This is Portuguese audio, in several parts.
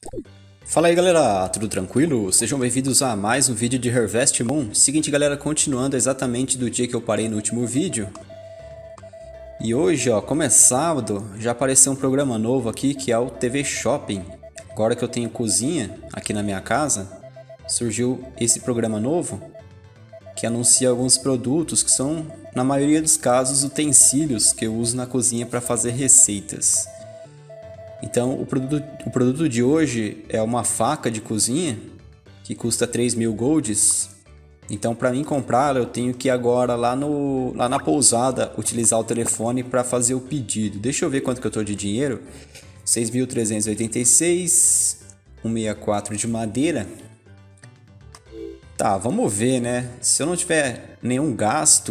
Fala aí galera, tudo tranquilo? Sejam bem-vindos a mais um vídeo de Harvest Moon. Seguinte galera, continuando exatamente do dia que eu parei no último vídeo. E hoje, ó, como é sábado, já apareceu um programa novo aqui que é o TV Shopping. Agora que eu tenho cozinha aqui na minha casa, surgiu esse programa novo que anuncia alguns produtos que são, na maioria dos casos, utensílios que eu uso na cozinha para fazer receitas. Então, o produto de hoje é uma faca de cozinha que custa 3.000 golds. Então, para mim comprá-la, eu tenho que ir agora lá na pousada utilizar o telefone para fazer o pedido. Deixa eu ver quanto que eu estou de dinheiro. 6.386, 164 de madeira. Tá, vamos ver, né? Se eu não tiver nenhum gasto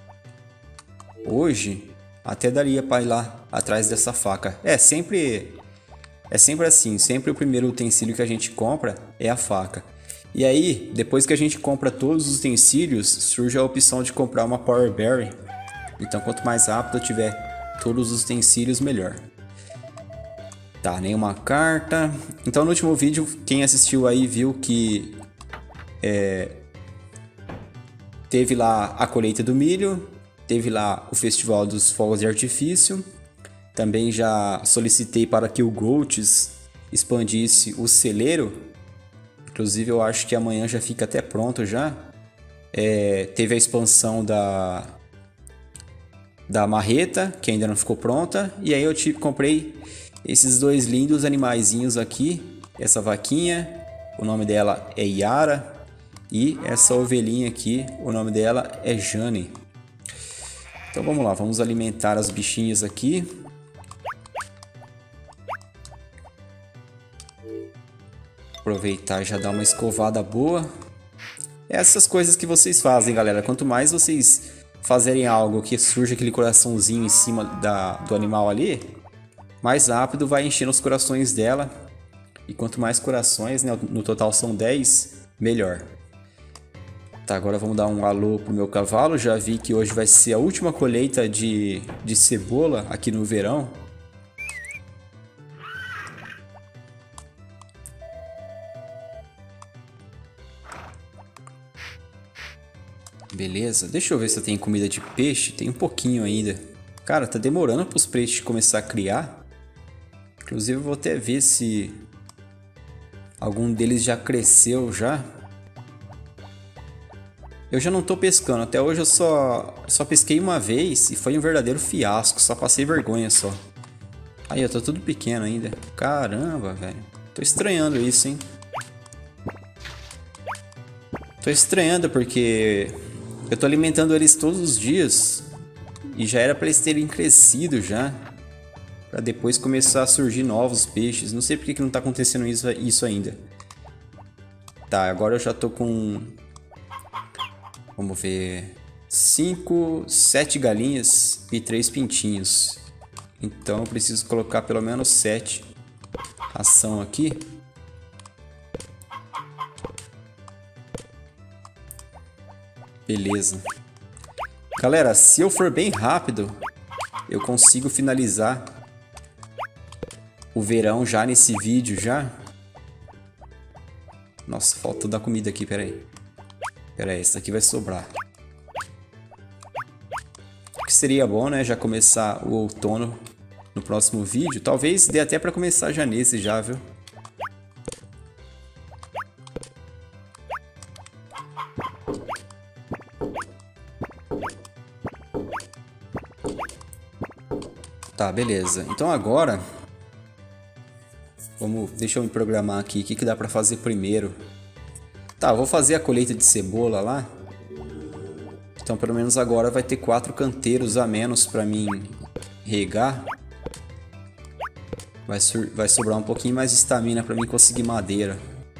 hoje, até daria para ir lá atrás dessa faca. É sempre assim, sempre o primeiro utensílio que a gente compra é a faca. E aí, depois que a gente compra todos os utensílios, surge a opção de comprar uma Power Berry. Então, quanto mais rápido eu tiver todos os utensílios, melhor. Tá, nenhuma carta. Então, no último vídeo, quem assistiu aí viu que teve lá a colheita do milho, teve lá o festival dos fogos de artifício. Também já solicitei para que o Goltz expandisse o celeiro. Inclusive eu acho que amanhã já fica até pronto já. Teve a expansão da marreta, que ainda não ficou pronta. E aí eu comprei esses dois lindos animaizinhos aqui. Essa vaquinha, o nome dela é Yara. E essa ovelhinha aqui, o nome dela é Jane. Então vamos lá, vamos alimentar as bichinhas aqui. Aproveitar e já dar uma escovada boa. Essas coisas que vocês fazem, galera. Quanto mais vocês fazerem algo que surge aquele coraçãozinho em cima do animal ali, mais rápido vai enchendo os corações dela. E quanto mais corações, né, no total são 10, melhor. Tá, agora vamos dar um alô pro meu cavalo. Já vi que hoje vai ser a última colheita de cebola aqui no verão. Beleza, deixa eu ver se eu tenho comida de peixe. Tem um pouquinho ainda. Cara, tá demorando para os peixes começar a criar. Inclusive eu vou até ver se algum deles já cresceu já. Eu já não tô pescando. Até hoje eu só pesquei uma vez e foi um verdadeiro fiasco. Só passei vergonha só. Aí, eu tô tudo pequeno ainda. Caramba, velho. Tô estranhando isso, hein. Tô estranhando porque eu tô alimentando eles todos os dias e já era para eles terem crescido já, para depois começar a surgir novos peixes. Não sei porque que não tá acontecendo isso ainda. Tá, agora eu já tô com, vamos ver, 5, 7 galinhas e 3 pintinhos. Então eu preciso colocar pelo menos 7 ração aqui. Beleza. Galera, se eu for bem rápido, eu consigo finalizar o verão já nesse vídeo já. Nossa, falta da comida aqui, peraí. Peraí, essa aqui vai sobrar. O que seria bom, né, já começar o outono no próximo vídeo. Talvez dê até pra começar já nesse já, viu? Tá, beleza. Então agora, deixa eu me programar aqui. O que dá pra fazer primeiro? Tá, eu vou fazer a colheita de cebola lá. Então pelo menos agora vai ter 4 canteiros a menos pra mim regar. Vai sobrar um pouquinho mais de estamina pra mim conseguir madeira.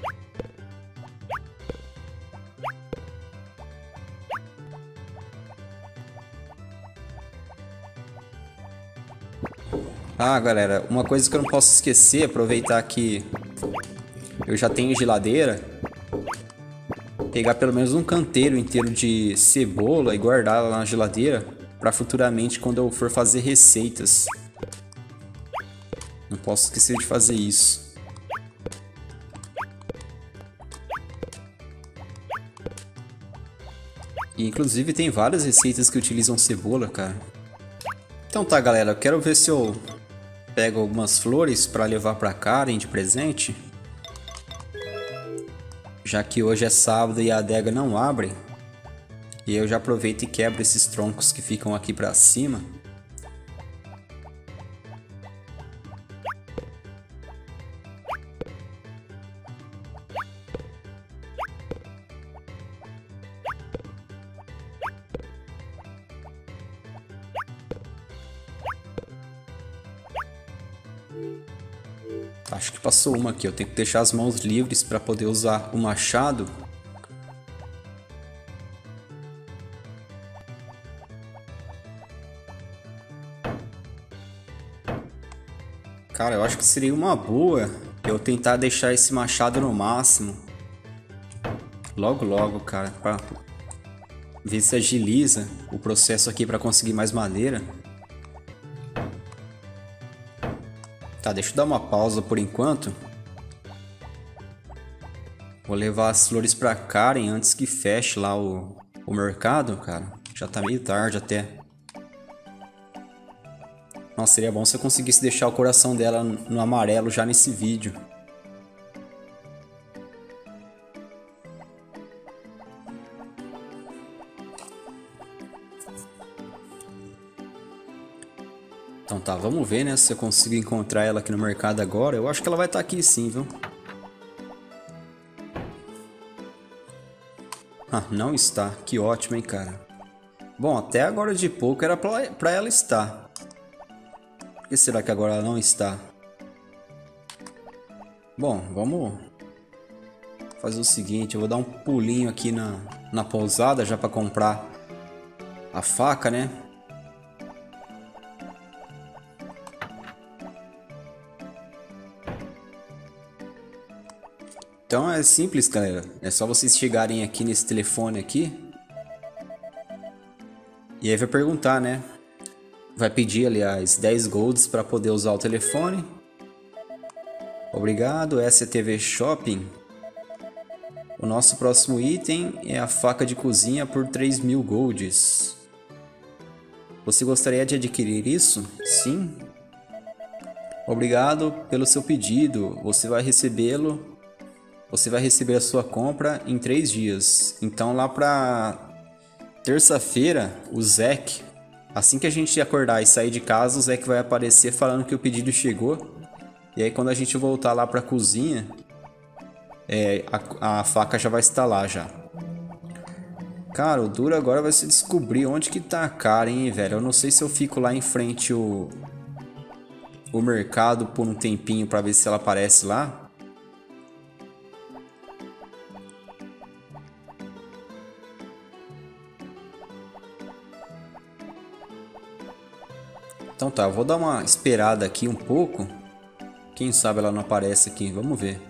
Ah, galera, uma coisa que eu não posso esquecer, aproveitar que eu já tenho geladeira, pegar pelo menos um canteiro inteiro de cebola e guardar lá na geladeira para futuramente quando eu for fazer receitas. Não posso esquecer de fazer isso. E inclusive tem várias receitas que utilizam cebola, cara. Então tá, galera, eu quero ver se eu pego algumas flores para levar para Karen de presente. Já que hoje é sábado e a adega não abre. E eu já aproveito e quebro esses troncos que ficam aqui para cima. Acho que passou uma aqui, eu tenho que deixar as mãos livres para poder usar o machado. Cara, eu acho que seria uma boa eu tentar deixar esse machado no máximo. Logo, cara, pra ver se agiliza o processo aqui para conseguir mais madeira. Tá, deixa eu dar uma pausa por enquanto. Vou levar as flores pra Karen antes que feche lá o mercado, cara. Já tá meio tarde até. Nossa, seria bom se eu conseguisse deixar o coração dela no amarelo já nesse vídeo. Então tá, vamos ver, né, se eu consigo encontrar ela aqui no mercado agora. Eu acho que ela vai estar aqui sim, viu? Ah, não está. Que ótimo, hein, cara. Bom, até agora de pouco era pra ela estar. Por que será que agora ela não está? Bom, vamos fazer o seguinte. Eu vou dar um pulinho aqui na pousada já pra comprar a faca, né? Então é simples, galera. É só vocês chegarem aqui nesse telefone aqui. E aí vai perguntar, né? Vai pedir, aliás, 10 golds para poder usar o telefone. Obrigado, essa é TV Shopping. O nosso próximo item é a faca de cozinha por 3.000 golds. Você gostaria de adquirir isso? Sim. Obrigado pelo seu pedido. Você vai receber a sua compra em 3 dias. Então lá pra terça-feira, o Zack, assim que a gente acordar e sair de casa, o Zack vai aparecer falando que o pedido chegou. E aí quando a gente voltar lá pra cozinha, a faca já vai estar lá já. Cara, o duro agora vai ser descobrir onde que tá a Karen, hein, velho. Eu não sei se eu fico lá em frente o mercado por um tempinho pra ver se ela aparece lá. Então tá, eu vou dar uma esperada aqui um pouco. Quem sabe ela não aparece aqui, vamos ver.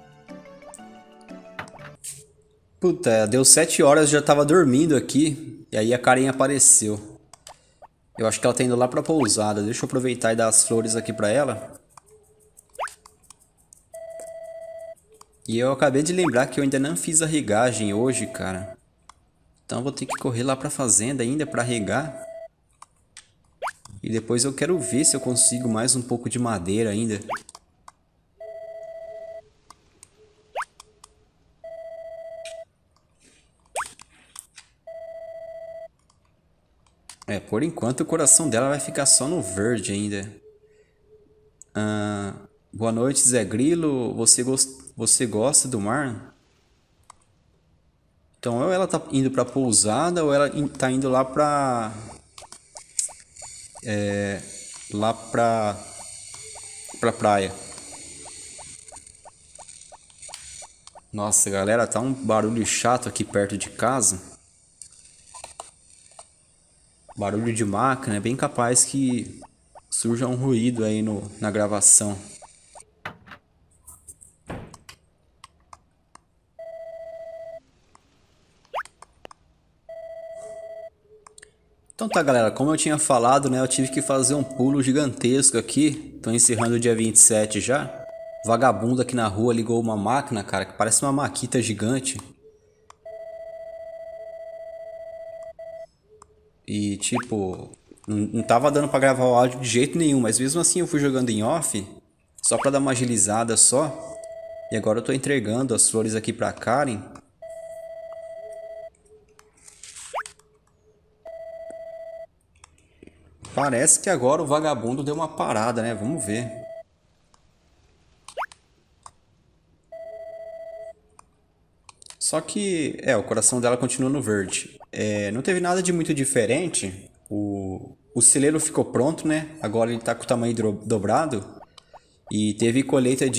Puta, deu 7 horas, já tava dormindo aqui. E aí a Karen apareceu. Eu acho que ela tá indo lá pra pousada. Deixa eu aproveitar e dar as flores aqui pra ela. E eu acabei de lembrar que eu ainda não fiz a regagem hoje, cara. Então eu vou ter que correr lá pra fazenda ainda pra regar. E depois eu quero ver se eu consigo mais um pouco de madeira ainda. Por enquanto o coração dela vai ficar só no verde ainda. Boa noite, Zé Grilo. Você gosta do mar? Então ou ela tá indo pra pousada ou ela tá indo lá pra... lá pra praia. Nossa, galera, tá um barulho chato aqui perto de casa. Barulho de máquina, é bem capaz que surja um ruído aí na gravação. Então tá, galera, como eu tinha falado, né, eu tive que fazer um pulo gigantesco aqui. Tô encerrando o dia 27 já. Vagabundo aqui na rua ligou uma máquina, cara, que parece uma maquita gigante. E tipo, não tava dando pra gravar o áudio de jeito nenhum, mas mesmo assim eu fui jogando em off, só pra dar uma agilizada só. E agora eu tô entregando as flores aqui pra Karen. Parece que agora o vagabundo deu uma parada, né? Vamos ver. Só que, o coração dela continua no verde. Não teve nada de muito diferente. O celeiro ficou pronto, né? Agora ele tá com o tamanho dobrado. E teve colheita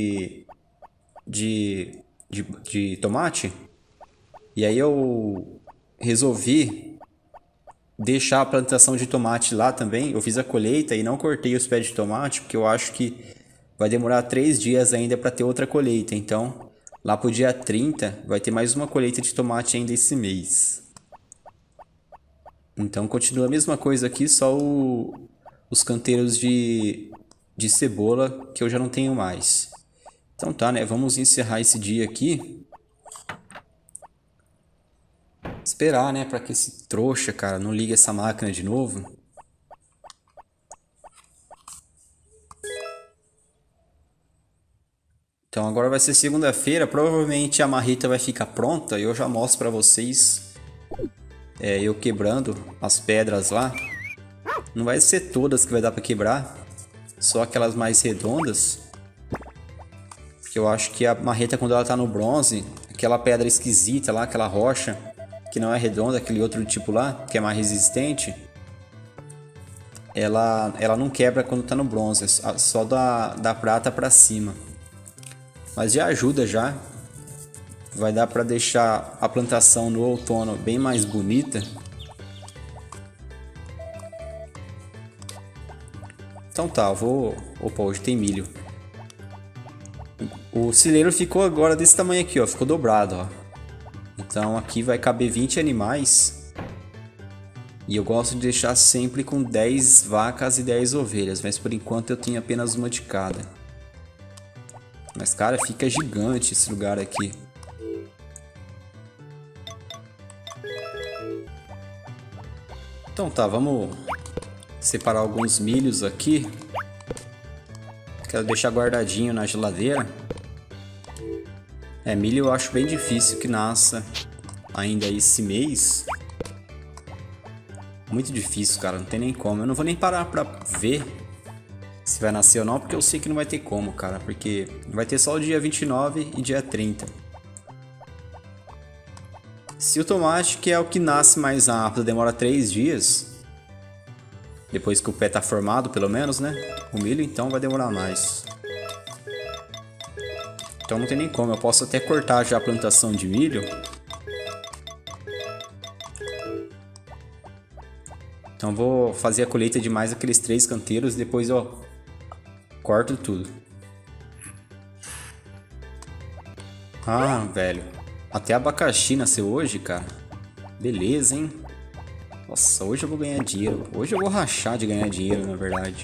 de tomate. E aí eu resolvi deixar a plantação de tomate lá também. Eu fiz a colheita e não cortei os pés de tomate, porque eu acho que vai demorar 3 dias ainda para ter outra colheita. Então, lá pro dia 30 vai ter mais uma colheita de tomate ainda esse mês. Então continua a mesma coisa aqui, só os canteiros de cebola que eu já não tenho mais. Então tá, né? Vamos encerrar esse dia aqui. Esperar, né? Pra que esse trouxa, cara, não ligue essa máquina de novo. Então agora vai ser segunda-feira. Provavelmente a marrita vai ficar pronta. E eu já mostro pra vocês. Eu quebrando as pedras lá. Não vai ser todas que vai dar pra quebrar. Só aquelas mais redondas. Porque eu acho que a marreta, quando ela tá no bronze, aquela pedra esquisita lá, aquela rocha que não é redonda, aquele outro tipo lá, que é mais resistente, ela não quebra quando tá no bronze, só da prata pra cima. Mas já ajuda já. Vai dar pra deixar a plantação no outono bem mais bonita. Então tá, eu vou... Opa, hoje tem milho. O celeiro ficou agora desse tamanho aqui, ó. Ficou dobrado, ó. Então aqui vai caber 20 animais. E eu gosto de deixar sempre com 10 vacas e 10 ovelhas. Mas por enquanto eu tenho apenas uma de cada. Mas cara, fica gigante esse lugar aqui. Então tá, vamos separar alguns milhos aqui. Quero deixar guardadinho na geladeira. Milho eu acho bem difícil que nasça ainda esse mês. Muito difícil, cara, não tem nem como. Eu não vou nem parar pra ver se vai nascer ou não, porque eu sei que não vai ter como, cara. Porque vai ter só o dia 29 e dia 30. Se o tomate, que é o que nasce mais rápido, demora 3 dias, depois que o pé tá formado, pelo menos, né? O milho, então, vai demorar mais. Então não tem nem como. Eu posso até cortar já a plantação de milho. Então vou fazer a colheita de mais aqueles 3 canteiros e depois eu corto tudo. Ah, velho. Até abacaxi nasceu hoje, cara. Beleza, hein? Nossa, hoje eu vou ganhar dinheiro. Hoje eu vou rachar de ganhar dinheiro, na verdade.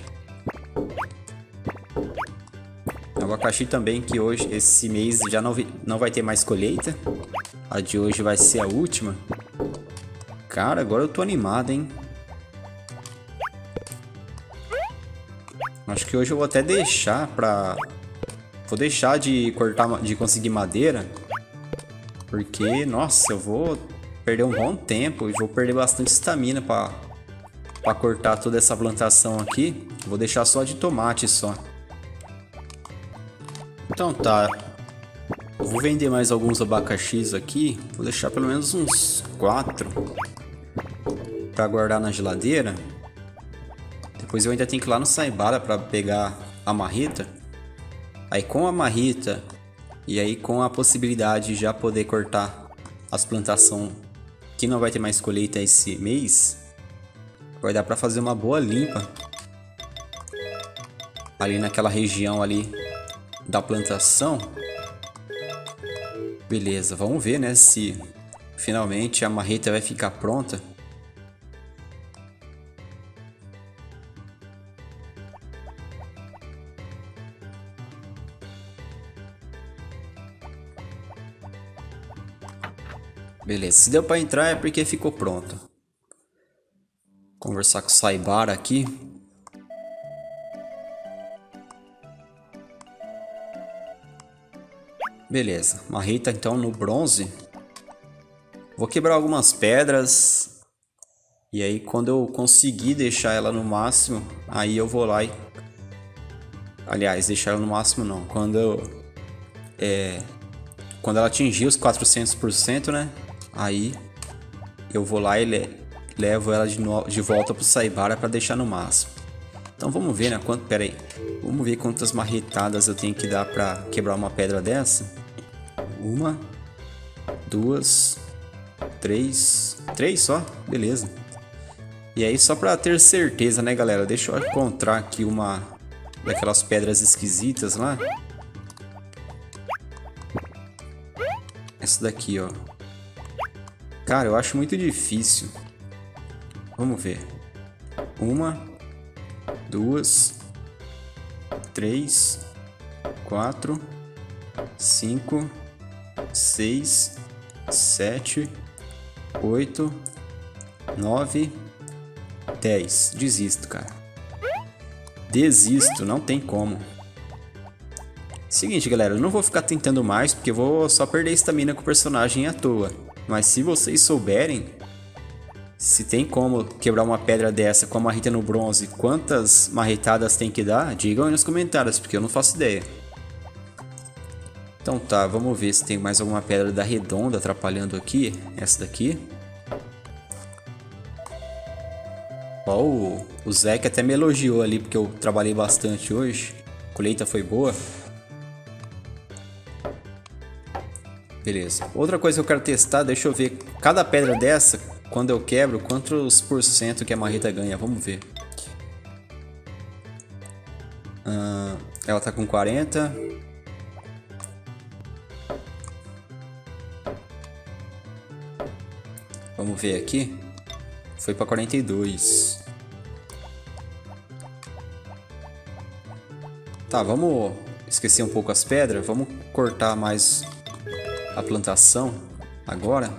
Abacaxi também, que hoje, esse mês, já não vai ter mais colheita. A de hoje vai ser a última. Cara, agora eu tô animado, hein? Acho que hoje eu vou até deixar pra... Vou deixar de cortar, de conseguir madeira. Porque, nossa, eu vou perder um bom tempo e vou perder bastante estamina pra cortar toda essa plantação aqui. Vou deixar só de tomate só. Então tá. Eu vou vender mais alguns abacaxis aqui. Vou deixar pelo menos uns 4 pra guardar na geladeira. Depois eu ainda tenho que ir lá no Saibara pra pegar a marrita. Aí com a marrita e aí com a possibilidade de já poder cortar as plantações que não vai ter mais colheita esse mês, vai dar pra fazer uma boa limpa ali naquela região ali da plantação. Beleza, vamos ver, né, se finalmente a marreta vai ficar pronta. Beleza, se deu pra entrar é porque ficou pronto. Conversar com o Saibara aqui. Beleza, marreta então no bronze. Vou quebrar algumas pedras. E aí quando eu conseguir deixar ela no máximo, aí eu vou lá e... Aliás, deixar ela no máximo não. Quando ela atingir os 400%, né? Aí eu vou lá e levo ela de volta pro Saibara para deixar no máximo. Então vamos ver, né? Pera aí. Vamos ver quantas marretadas eu tenho que dar para quebrar uma pedra dessa. 1, 2, 3. 3 só? Beleza. E aí só para ter certeza, né, galera? Deixa eu encontrar aqui uma daquelas pedras esquisitas lá. Essa daqui, ó. Cara, eu acho muito difícil. Vamos ver. 1, 2, 3, 4, 5, 6, 7, 8, 9, 10. Desisto, cara. Desisto, não tem como. Seguinte, galera, eu não vou ficar tentando mais, porque eu vou só perder estamina com o personagem à toa. Mas se vocês souberem, se tem como quebrar uma pedra dessa com a marreta no bronze, quantas marretadas tem que dar, digam aí nos comentários, porque eu não faço ideia. Então tá, vamos ver se tem mais alguma pedra da redonda atrapalhando aqui. Essa daqui. Ó, o Zé que até me elogiou ali, porque eu trabalhei bastante hoje. A colheita foi boa. Beleza. Outra coisa que eu quero testar, deixa eu ver. Cada pedra dessa, quando eu quebro, quantos % que a marreta ganha? Vamos ver. Ela tá com 40. Vamos ver aqui. Foi para 42. Tá, vamos esquecer um pouco as pedras. Vamos cortar mais a plantação agora.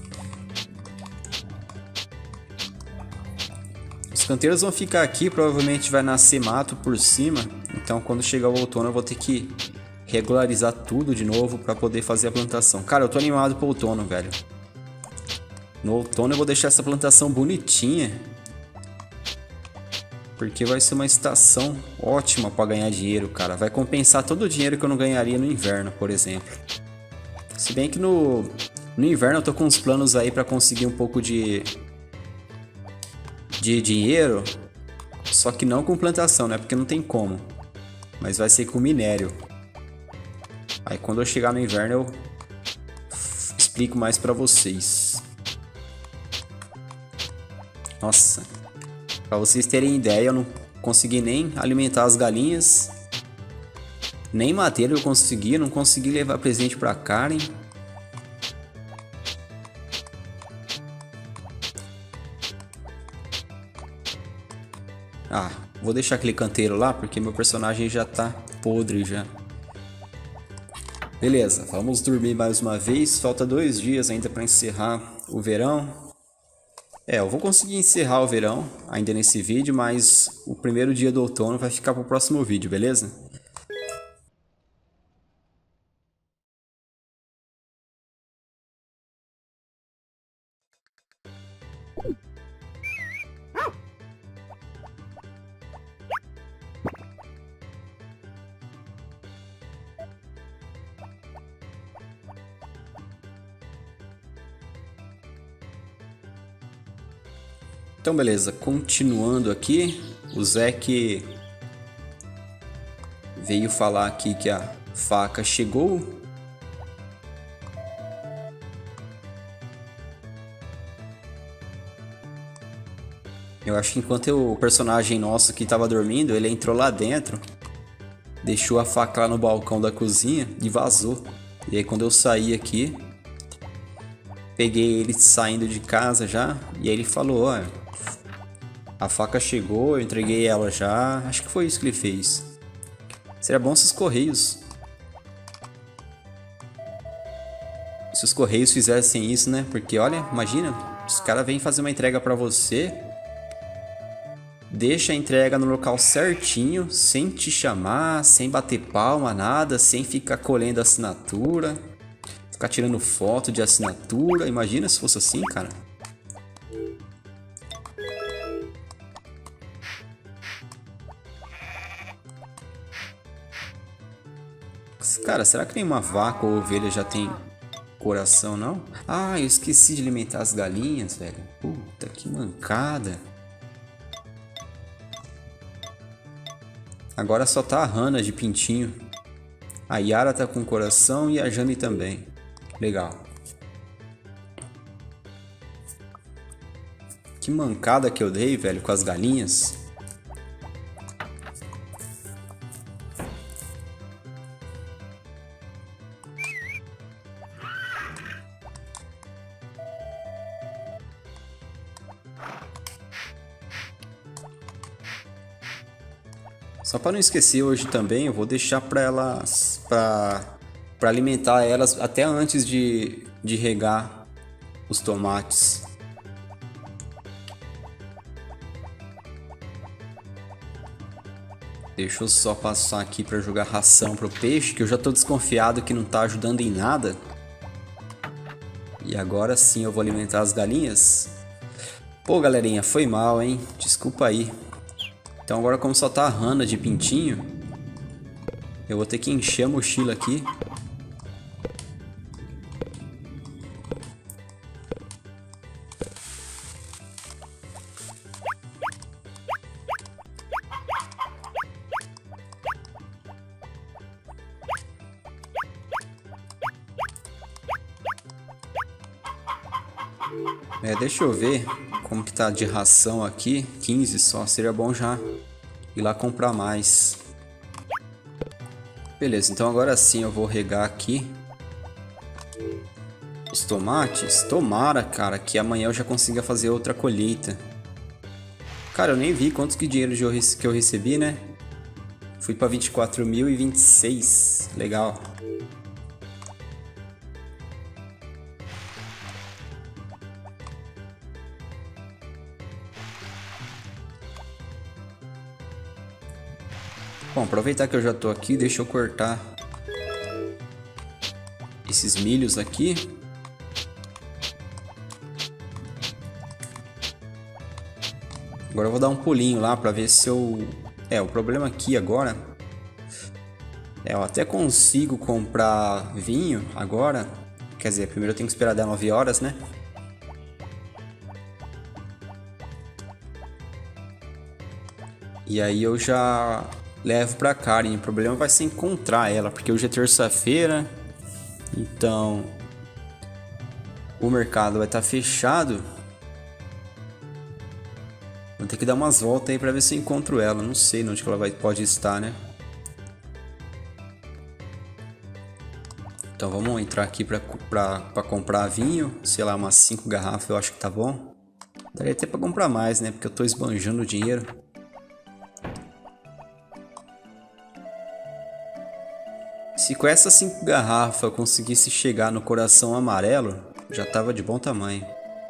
Os canteiros vão ficar aqui. Provavelmente vai nascer mato por cima. Então quando chegar o outono eu vou ter que regularizar tudo de novo para poder fazer a plantação. Cara, eu tô animado pro outono, velho. No outono eu vou deixar essa plantação bonitinha. Porque vai ser uma estação ótima para ganhar dinheiro, cara. Vai compensar todo o dinheiro que eu não ganharia no inverno, por exemplo. Se bem que no inverno eu tô com uns planos aí para conseguir um pouco de dinheiro. Só que não com plantação, né? Porque não tem como. Mas vai ser com minério. Aí quando eu chegar no inverno eu explico mais para vocês. Nossa, pra vocês terem ideia, eu não consegui nem alimentar as galinhas. Nem mateiro eu consegui, não consegui levar presente pra Karen. Ah, vou deixar aquele canteiro lá, porque meu personagem já tá podre já. Beleza, vamos dormir mais uma vez. Falta 2 dias ainda pra encerrar o verão. Eu vou conseguir encerrar o verão ainda nesse vídeo, mas o primeiro dia do outono vai ficar pro próximo vídeo, beleza? Então beleza, continuando aqui, o Zé que veio falar aqui que a faca chegou. Eu acho que enquanto o personagem nosso que estava dormindo, ele entrou lá dentro, deixou a faca lá no balcão da cozinha e vazou. E aí quando eu saí aqui, peguei ele saindo de casa já, e aí ele falou, ó, a faca chegou, eu entreguei ela já. Acho que foi isso que ele fez. Seria bom se os correios fizessem isso, né? Porque olha, imagina, os caras vêm fazer uma entrega pra você deixa a entrega no local certinho, sem te chamar, sem bater palma, nada, sem ficar colhendo assinatura, ficar tirando foto de assinatura. Imagina se fosse assim, cara. Cara, será que nenhuma vaca ou ovelha já tem coração, não? Ah, eu esqueci de alimentar as galinhas, velho. Puta, que mancada. Agora só tá a Hannah de pintinho. A Yara tá com coração e a Jane também. Legal. Que mancada que eu dei, velho, com as galinhas. Só para não esquecer, hoje também eu vou deixar para elas, para alimentar elas até antes de regar os tomates. Deixa eu só passar aqui para jogar ração pro peixe, que eu já tô desconfiado que não tá ajudando em nada. E agora sim eu vou alimentar as galinhas. Pô, galerinha, foi mal, hein? Desculpa aí. Então agora, como só tá a Hannah de pintinho, eu vou ter que encher a mochila aqui. Deixa eu ver como que tá de ração aqui. 15 só, seria bom já ir lá comprar mais. Beleza, então agora sim eu vou regar aqui os tomates. Tomara, cara, que amanhã eu já consiga fazer outra colheita. Cara, eu nem vi quanto que dinheiro que eu recebi, né? Fui pra 24.026. Legal. Bom, aproveitar que eu já tô aqui, deixa eu cortar esses milhos aqui. Agora eu vou dar um pulinho lá pra ver se eu... o problema aqui agora... eu até consigo comprar vinho agora. Quer dizer, primeiro eu tenho que esperar dar 9 horas, né? E aí eu já... levo pra Karen. O problema vai ser encontrar ela, porque hoje é terça-feira, então o mercado vai estar fechado. Vou ter que dar umas voltas aí pra ver se eu encontro ela. Não sei onde que ela pode estar, né? Então vamos entrar aqui pra comprar vinho. Sei lá, umas 5 garrafas eu acho que tá bom. Daria até pra comprar mais, né? Porque eu tô esbanjando o dinheiro. Se com essas 5 garrafas eu conseguisse chegar no coração amarelo, já tava de bom tamanho.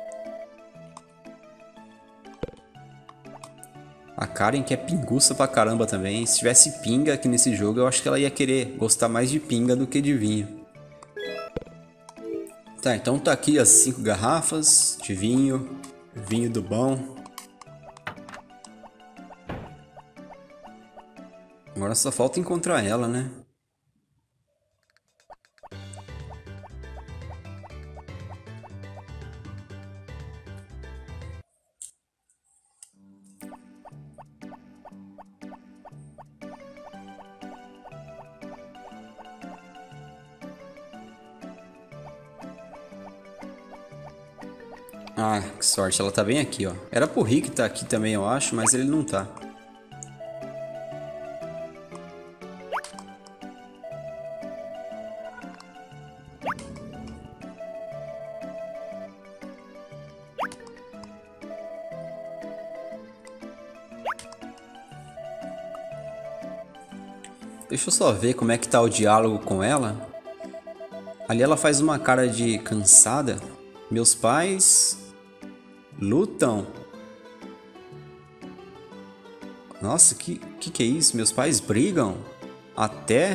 A Karen que é pinguça pra caramba também. Se tivesse pinga aqui nesse jogo, eu acho que ela ia querer gostar mais de pinga do que de vinho. Tá, então tá aqui as 5 garrafas de vinho. Vinho do bom. Agora só falta encontrar ela, né? Ah, que sorte, ela tá bem aqui, ó. Era pro Rick tá aqui também, eu acho, mas ele não tá. Deixa eu só ver como é que tá o diálogo com ela. Ali ela faz uma cara de cansada. Meus pais lutam. Nossa, que é isso? Meus pais brigam? Até?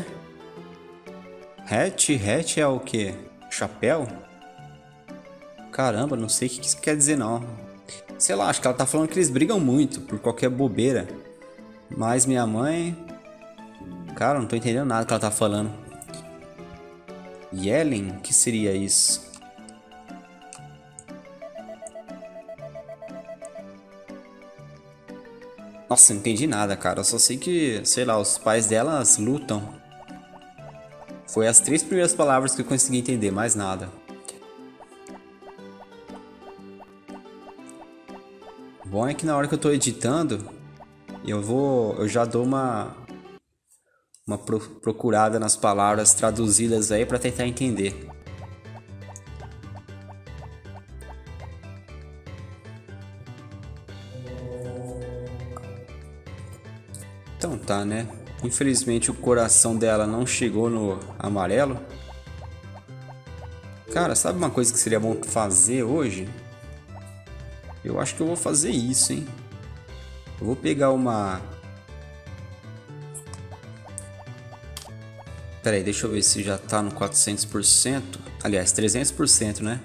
Hatch é o quê? Chapéu? Caramba, não sei o que isso quer dizer não. Sei lá, acho que ela tá falando que eles brigam muito por qualquer bobeira. Mas minha mãe... Cara, não tô entendendo nada que ela tá falando. Yellen? O que seria isso? Nossa, não entendi nada, cara. Eu só sei que, sei lá, os pais delas lutam. Foi as 3 primeiras palavras que eu consegui entender, mais nada. Bom é que na hora que eu tô editando, eu já dou uma procurada nas palavras traduzidas aí pra tentar entender. Então tá, né? Infelizmente o coração dela não chegou no amarelo. Cara, sabe uma coisa que seria bom fazer hoje? Eu acho que eu vou fazer isso, hein? Eu vou pegar uma... Pera aí, deixa eu ver se já tá no 400%. Aliás, 300%, né?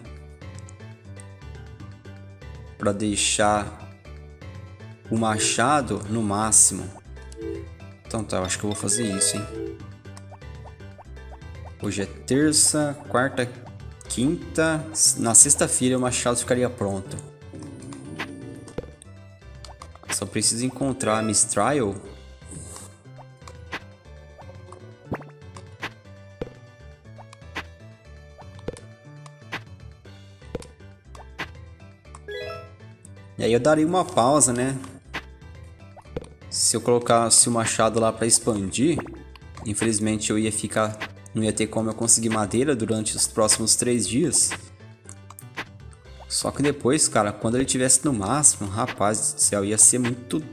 Pra deixar o machado no máximo. Então tá, eu acho que eu vou fazer isso, hein? Hoje é terça, quarta, quinta. Na sexta-feira o machado ficaria pronto. Só preciso encontrar a Mistral. E aí eu daria uma pausa, né? Se eu colocasse o machado lá para expandir, infelizmente eu ia ficar... Não ia ter como eu conseguir madeira durante os próximos 3 dias. Só que depois, cara, quando ele tivesse no máximo, rapaz do céu, ia ser muito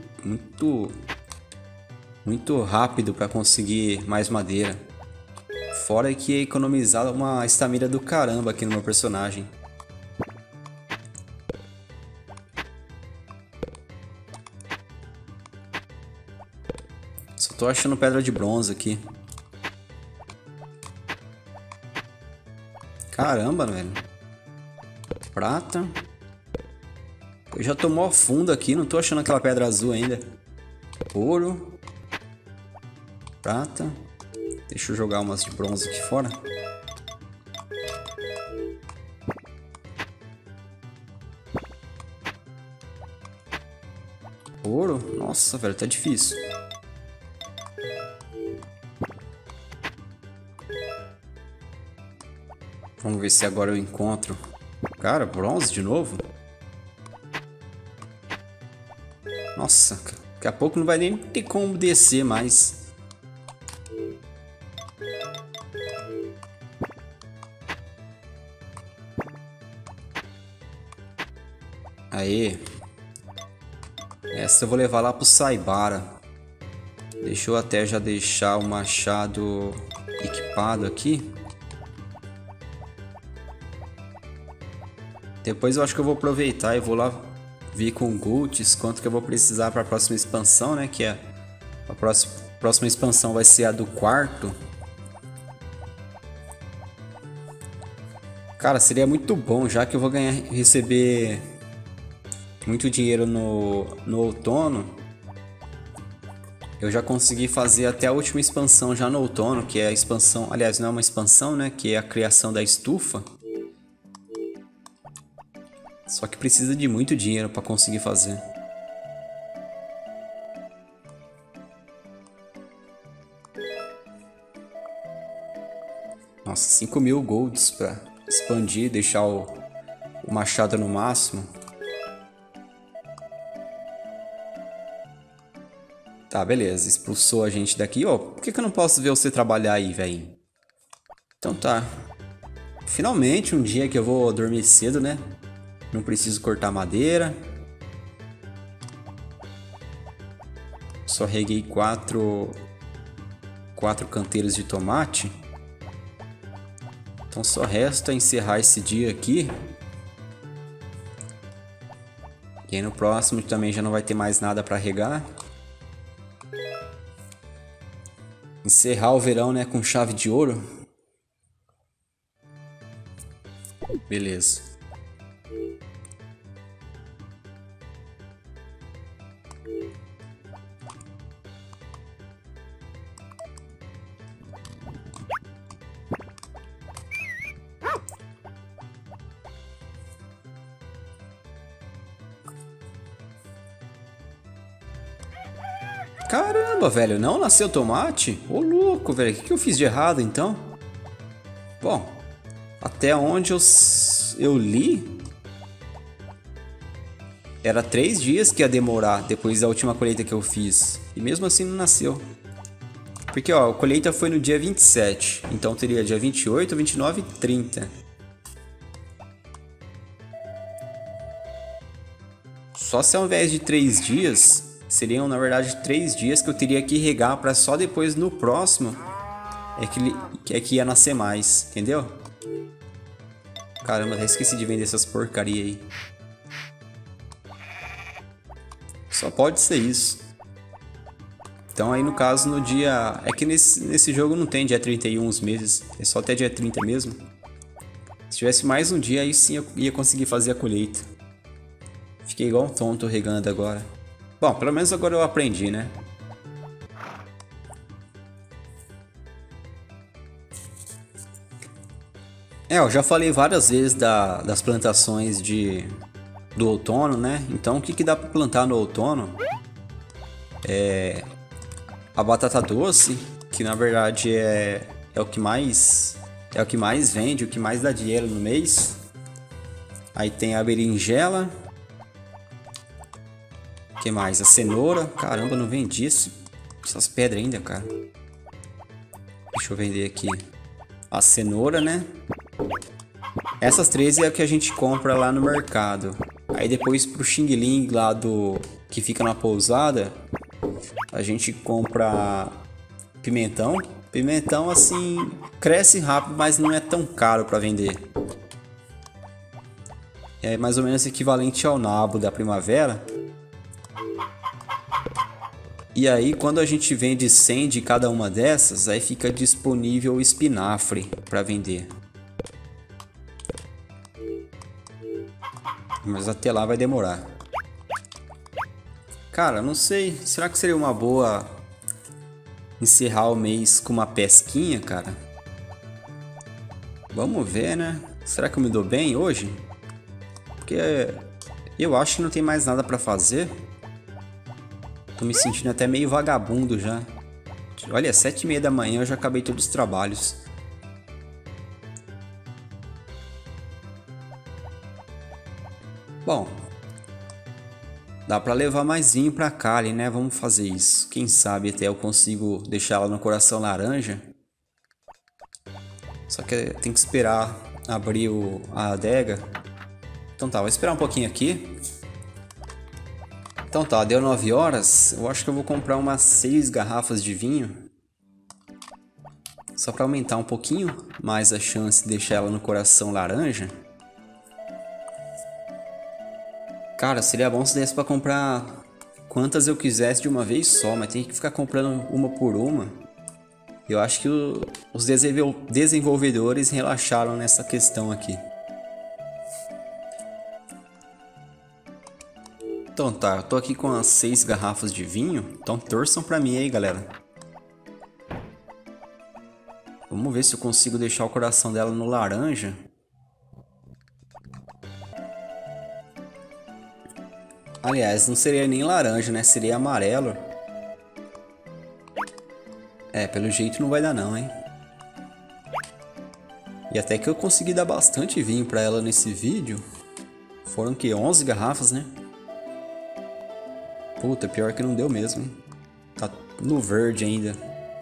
rápido para conseguir mais madeira. Fora que ia economizar uma estamina do caramba aqui no meu personagem. Só tô achando pedra de bronze aqui. Caramba, velho. Prata. Eu já tô mó fundo aqui, não tô achando aquela pedra azul ainda. Ouro. Prata. Deixa eu jogar umas de bronze aqui fora. Ouro? Nossa, velho, tá difícil. Vamos ver se agora eu encontro. Cara, bronze de novo? Nossa, daqui a pouco não vai nem ter como descer mais. Aê. Essa eu vou levar lá pro Saibara. Deixa eu até já deixar o machado equipado aqui. Depois eu acho que eu vou aproveitar e vou lá ver com o Gultz quanto que eu vou precisar para a próxima expansão, né? Que é a próxima expansão vai ser a do quarto. Cara, seria muito bom, já que eu vou receber muito dinheiro no outono. Eu já consegui fazer até a última expansão já no outono, que é a expansão, aliás, não é uma expansão, né? Que é a criação da estufa. Só que precisa de muito dinheiro para conseguir fazer. Nossa, 5.000 golds para expandir, deixar o machado no máximo. Tá, beleza. Expulsou a gente daqui. Ó, por que eu não posso ver você trabalhar aí, velho? Então tá. Finalmente um dia que eu vou dormir cedo, né? Não preciso cortar madeira. Só reguei 4 canteiros de tomate. Então só resta encerrar esse dia aqui. E aí no próximo também já não vai ter mais nada para regar. Encerrar o verão, né, com chave de ouro. Beleza. Caramba, velho, não nasceu tomate? Ô louco, velho, o que eu fiz de errado então? Bom, até onde eu li, era 3 dias que ia demorar depois da última colheita que eu fiz. E mesmo assim não nasceu. Porque ó, a colheita foi no dia 27, então teria dia 28, 29 e 30. Só se ao invés de 3 dias, seriam na verdade 3 dias que eu teria que regar para só depois no próximo é que ia nascer mais, entendeu? Caramba, até esqueci de vender essas porcaria aí. Só pode ser isso. Então aí no caso no dia... É que nesse jogo não tem dia 31 os meses, é só até dia 30 mesmo. Se tivesse mais um dia aí sim eu ia conseguir fazer a colheita. Fiquei igual um tonto regando agora. Bom, pelo menos agora eu aprendi, né? Eu já falei várias vezes das plantações do outono, né? Então o que dá para plantar no outono? A batata doce, que na verdade é o que mais vende, o que mais dá dinheiro no mês. Aí tem a berinjela. O que mais? A cenoura. Caramba, não vendi essas pedras ainda, cara. Deixa eu vender aqui. A cenoura, né? Essas 13 é a que a gente compra lá no mercado. Aí depois pro Xing Ling lá que fica na pousada, a gente compra pimentão. Pimentão assim cresce rápido, mas não é tão caro para vender. É mais ou menos equivalente ao nabo da primavera. E aí quando a gente vende 100 de cada uma dessas, aí fica disponível o espinafre para vender. Mas até lá vai demorar. Cara, não sei. Será que seria uma boa encerrar o mês com uma pesquinha, cara? Vamos ver, né? Será que eu me dou bem hoje? Porque eu acho que não tem mais nada pra fazer. Tô me sentindo até meio vagabundo já. Olha, 7h30 da manhã eu já acabei todos os trabalhos. Bom, dá pra levar mais vinho pra Kali, né? Vamos fazer isso. Quem sabe até eu consigo deixar ela no coração laranja. Só que tem que esperar abrir a adega. Então tá, vou esperar um pouquinho aqui. Então tá, deu 9 horas. Eu acho que eu vou comprar umas 6 garrafas de vinho. Só pra aumentar um pouquinho mais a chance de deixar ela no coração laranja. Cara, seria bom se desse pra comprar quantas eu quisesse de uma vez só, mas tem que ficar comprando uma por uma. Eu acho que os desenvolvedores relaxaram nessa questão aqui. Então tá, eu tô aqui com as 6 garrafas de vinho, então torçam pra mim aí, galera. Vamos ver se eu consigo deixar o coração dela no laranja. Aliás, não seria nem laranja, né? Seria amarelo. É, pelo jeito não vai dar não, hein? E até que eu consegui dar bastante vinho pra ela nesse vídeo. Foram que 11 garrafas, né? Puta, pior que não deu mesmo, hein? Tá no verde ainda.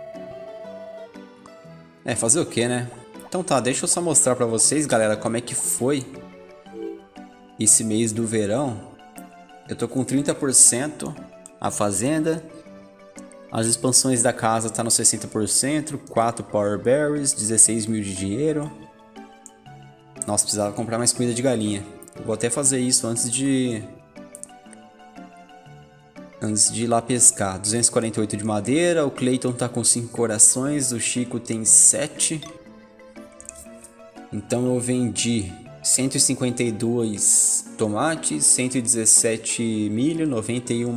É, fazer o que, né? Então tá, deixa eu só mostrar pra vocês, galera, como é que foi esse mês do verão. Eu tô com 30% a fazenda. As expansões da casa tá no 60%. 4 Power Berries, 16 mil de dinheiro. Nossa, precisava comprar mais comida de galinha. Vou até fazer isso antes de Antes de ir lá pescar, 248 de madeira, o Clayton tá com 5 corações, o Chico tem 7. Então eu vendi 152 tomates, 117 milho, 91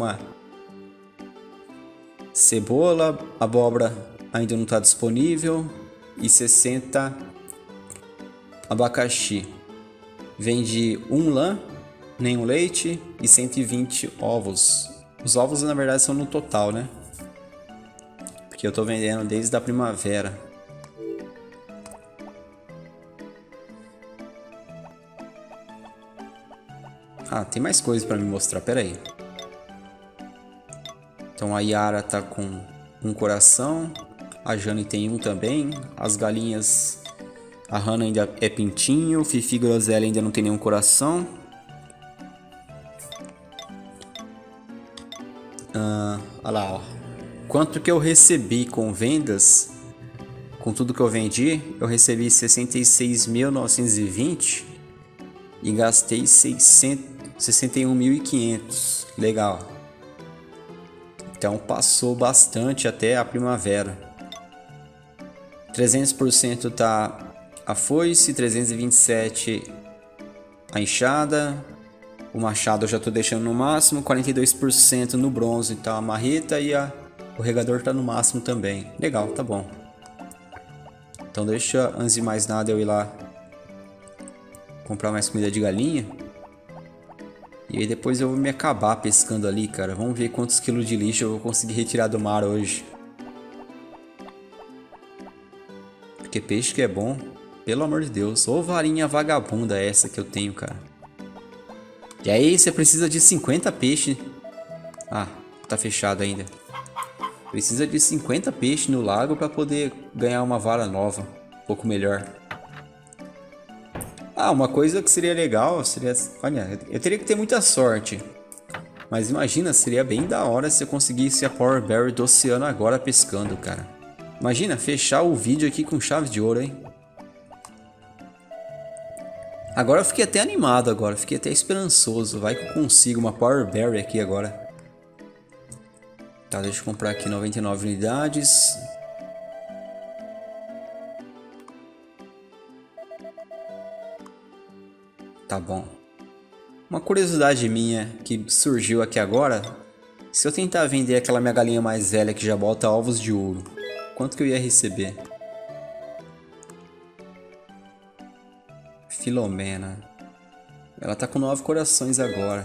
cebola, abóbora ainda não está disponível e 60 abacaxi. Vendi 1 lã, nenhum leite e 120 ovos. Os ovos na verdade são no total, né? Porque eu tô vendendo desde a primavera. Ah, tem mais coisas pra me mostrar, pera aí. Então a Yara tá com um coração, a Jane tem um também, as galinhas, a Hannah ainda é pintinho, Fifi e Groselha ainda não tem nenhum coração. Olha lá, ó. Quanto que eu recebi com vendas, com tudo que eu vendi, eu recebi 66.920 e gastei 61.500. Legal. Então passou bastante até a primavera. 300% tá a foice, 327 a enxada. O machado eu já tô deixando no máximo, 42% no bronze tá a marreta e o regador tá no máximo também. Legal, tá bom. Então deixa, antes de mais nada, eu ir lá comprar mais comida de galinha. E aí depois eu vou me acabar pescando ali, cara. Vamos ver quantos quilos de lixo eu vou conseguir retirar do mar hoje. Porque peixe que é bom, pelo amor de Deus. Ô varinha vagabunda essa que eu tenho, cara. E aí você precisa de 50 peixes. Ah, tá fechado ainda. Precisa de 50 peixes no lago para poder ganhar uma vara nova. Um pouco melhor. Ah, uma coisa que seria legal seria... Olha, eu teria que ter muita sorte. Mas imagina, seria bem da hora se eu conseguisse a Power Berry do oceano agora pescando, cara. Imagina, fechar o vídeo aqui com chave de ouro, hein? Agora eu fiquei até animado agora, fiquei até esperançoso. Vai que eu consigo uma Power Berry aqui agora. Tá, deixa eu comprar aqui 99 unidades. Tá bom. Uma curiosidade minha que surgiu aqui agora. Se eu tentar vender aquela minha galinha mais velha que já bota ovos de ouro, quanto que eu ia receber? Filomena. Ela tá com 9 corações agora.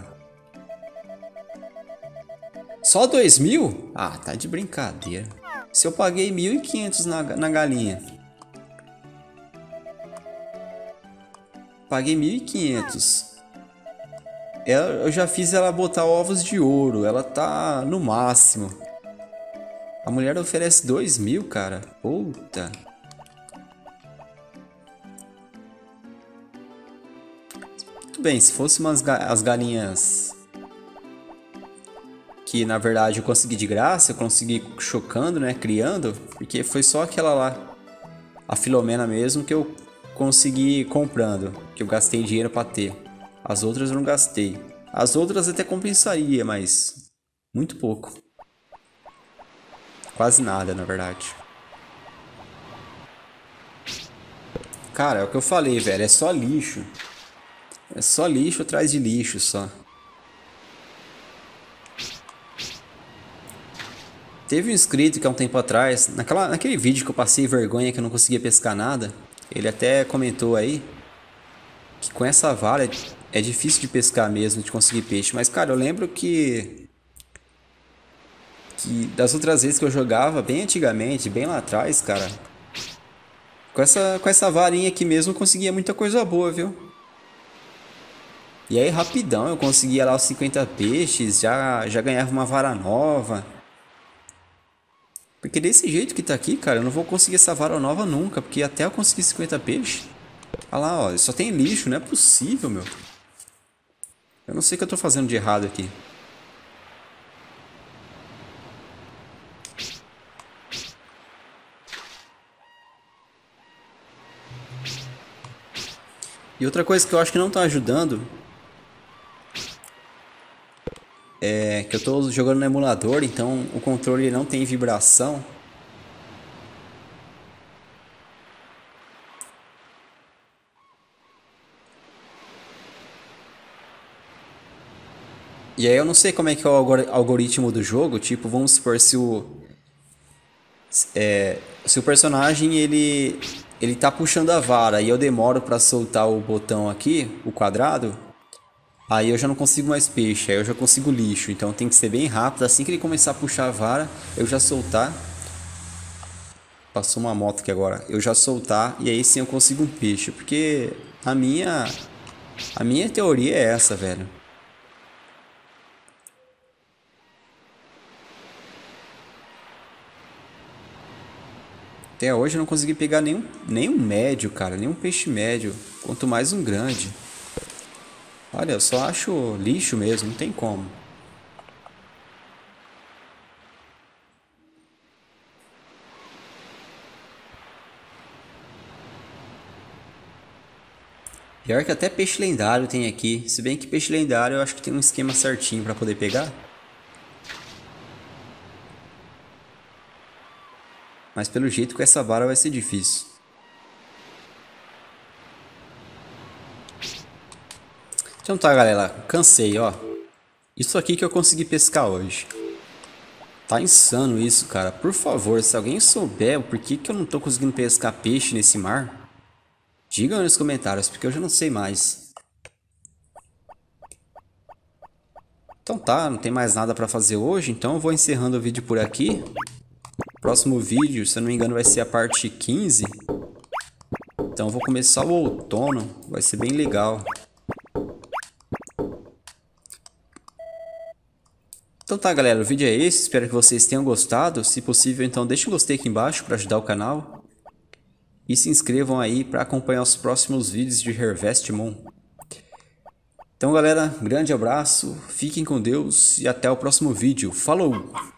Só 2.000? Ah, tá de brincadeira. Se eu paguei 1.500 na galinha. Paguei 1.500. Eu já fiz ela botar ovos de ouro. Ela tá no máximo. A mulher oferece 2.000, cara. Puta. Tudo bem, se fosse as galinhas que na verdade eu consegui de graça, eu consegui chocando, né, criando, porque foi só aquela lá, a Filomena mesmo, que eu consegui comprando, que eu gastei dinheiro pra ter. As outras eu não gastei. As outras até compensaria, mas muito pouco. Quase nada, na verdade. Cara, é o que eu falei, velho, é só lixo. É só lixo atrás de lixo, só. Teve um inscrito que há um tempo atrás, naquele vídeo que eu passei vergonha que eu não conseguia pescar nada, ele até comentou aí que com essa vara é difícil de pescar mesmo, de conseguir peixe. Mas, cara, eu lembro que das outras vezes que eu jogava, bem antigamente, bem lá atrás, cara, com essa varinha aqui mesmo eu conseguia muita coisa boa, viu? E aí, rapidão, eu conseguia lá os 50 peixes, já ganhava uma vara nova. Porque desse jeito que tá aqui, cara, eu não vou conseguir essa vara nova nunca. Porque até eu conseguir 50 peixes... Olha lá, ó, só tem lixo, não é possível, meu. Eu não sei o que eu tô fazendo de errado aqui. E outra coisa que eu acho que não tá ajudando... que eu tô jogando no emulador, então o controle não tem vibração. E aí eu não sei como é que é o algoritmo do jogo, tipo, vamos supor se o personagem ele tá puxando a vara e eu demoro pra soltar o botão aqui, o quadrado, aí eu já não consigo mais peixe, aí eu já consigo lixo, então tem que ser bem rápido, assim que ele começar a puxar a vara, eu já soltar. Passou uma moto aqui agora, eu já soltar e aí sim eu consigo um peixe, porque a minha teoria é essa, velho. Até hoje eu não consegui pegar nenhum médio, cara. Nenhum peixe médio. Quanto mais um grande. Olha, eu só acho lixo mesmo. Não tem como. Pior que até peixe lendário tem aqui. Se bem que peixe lendário eu acho que tem um esquema certinho pra poder pegar. Mas pelo jeito com essa vara vai ser difícil. Então tá, galera. Cansei, ó. Isso aqui que eu consegui pescar hoje. Tá insano isso, cara. Por favor, se alguém souber por que eu não tô conseguindo pescar peixe nesse mar, diga nos comentários, porque eu já não sei mais. Então tá, não tem mais nada pra fazer hoje, então eu vou encerrando o vídeo por aqui. Próximo vídeo, se eu não me engano, vai ser a parte 15. Então eu vou começar o outono, vai ser bem legal. Então tá, galera, o vídeo é esse, espero que vocês tenham gostado. Se possível, então deixe um gostei aqui embaixo para ajudar o canal. E se inscrevam aí para acompanhar os próximos vídeos de Harvest Moon. Então galera, grande abraço, fiquem com Deus e até o próximo vídeo. Falou!